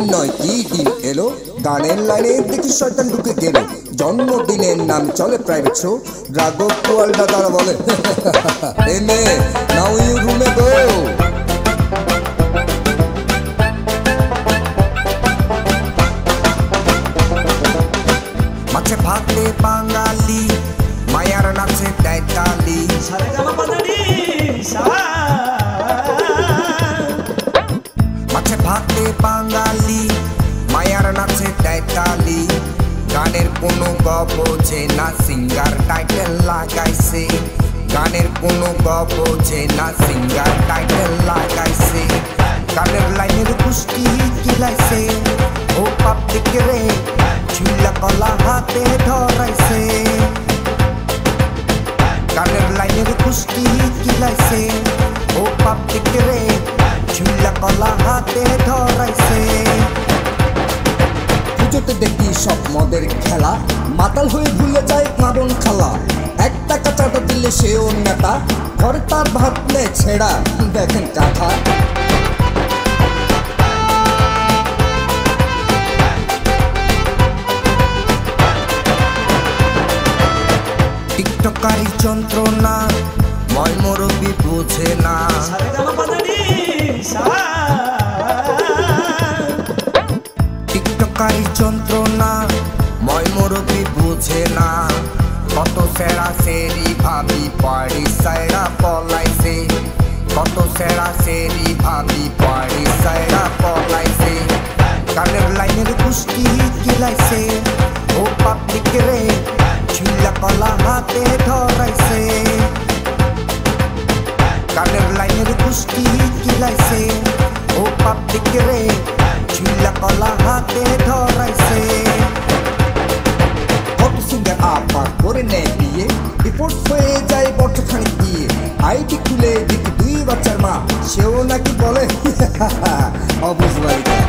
নয় কি দিন এলো, গানের লাইনে দেখি শয়তান ঢুকে গেল। জন্মদিনের নাম চলে প্রাইভেট শো, রাঘব কোয়াল দাদারা বলে এই মেয়ে নাও ইউ রুমে গো। মাছে ভাতে বাঙালি, মায়ার নাচে দেয় তালি। মাছে ভাতে বাঙালি, মায়ার নাচে দেয় তালি। গানের কোনো বোঝে না, সিঙ্গার টাইটেল লাগাইছে। গানের কোনো বোঝে না, সিঙ্গার টাইটেল লাগাইছে। গানের লাইনের কুস্তি কিলাইছে, ও পাবলিক রে ঝুলা কলা হাতে ধরাইছে। গানের লাইনের কুস্তি কিলাইছে, ও পাবলিক রে ঝুলা কলা হাতে ধরাইছে। পুজোতে দেখি সব মদের খেলা, মাতাল হয়ে ভুলে যায় কারণ খালা। 1 টাকা চাঁদা দিলে সেও নেতা, ঘরে তার ভাবলে ছেঁড়া দেখেন কাঁথা। টিকটকারি যন্ত্রণা ময় মুরব্বি বুঝে না। টিকটকারি যন্ত্রণা ময় মুরব্বি বুঝে না। কত সেরা সেরি ভাবি পাড়ি সাইরা পলাইছে। কত সেরা সেরি ভাবি পাড়ি সাইরা পলাইছে। গানের লাইনের কুস্তি কিলাইছে, ও পাবলিক রে ঝুলা কলা হাতে ধরাইছে। গানের লাইনের কুস্তি কিলাইছে, ও পাবলিক রে ঝুলা কলা হাতে ধরাইছে। কত সিঙ্গার আবার করে নেয় বিয়ে, রিপোর্ট হয়ে যায় বছরখানি দিয়ে। আইডি খুলে দেখি 2 বাচ্চার মা, সেও নাকি বলে অবুঝবাড়িটা।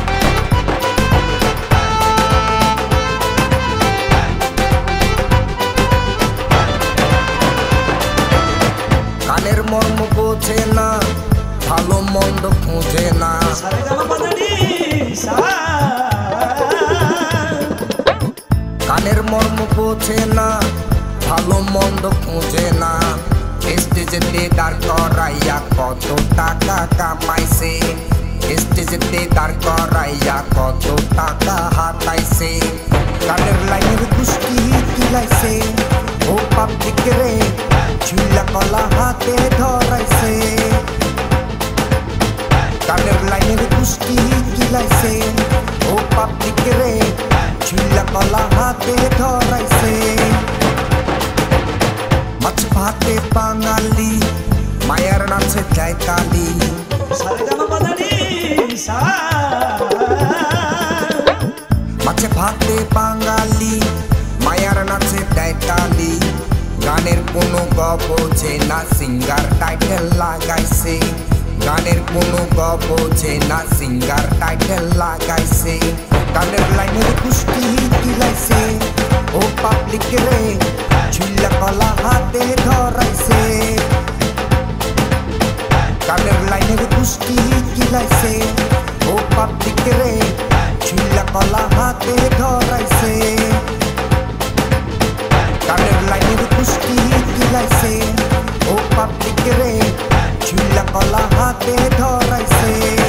গানের মর্ম বোঝে না, ভালো মন্দ খুঁজে না। গানের মর্ম বোঝে না, ভালো মন্দ খুঁজে না। স্টেজেতে দাঁড় করাইয়া কত টাকা কামাইছে। স্টেজেতে দাঁড় করাইয়া কত টাকা হাতাইছে। গানের লাইনের কুস্তি কিলাইছে, ও পাবলিক রে ঝুলা কলা হাতে ধরাইছে। গানের লাইনের কুস্তি কিলাইছে, ও পাবলিক রে ঝুলা কলা হাতে ধরাইছে। মাছ ভাতে বাঙালি, মায়ার নাচে দেয় তালি। মাছে ভাতে বাঙালি, মায়ার নাচে দেয় তালি। গানের কোনো বোঝে না, সিঙ্গার টাইটেল লাগাইছে। গানের কোনো বোঝে না, সিঙ্গার টাইটেল লাগাইছে। গানের লাইনের কুস্তি কিলাইছে, ও পাবলিক রে ঝুলা কলা হাতে ধরাইছে। গানের লাইনের কুস্তি কিলাইছে, ও পাবলিক রে ঝুলা কলা হাতে ধরাইছে। গানের লাইনের কুস্তি কিলাইছে, ও পাবলিক রে ঝুলা কলা হাতে ধরাইছে।